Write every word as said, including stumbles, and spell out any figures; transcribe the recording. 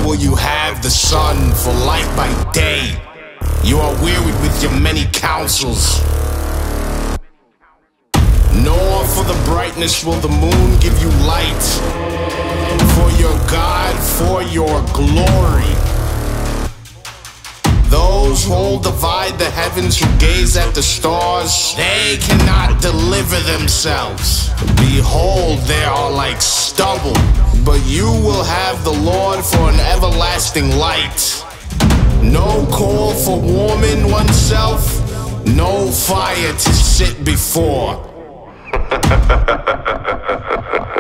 will you have the sun for light by day. You are wearied with your many counsels, nor for the brightness will the moon give you light. For your God, for your glory. Those who hold divide the heavens, who gaze at the stars, they cannot deliver themselves. Behold, they are like stubble, but you will have the Lord for an everlasting light. No coal for warming oneself, no fire to sit before.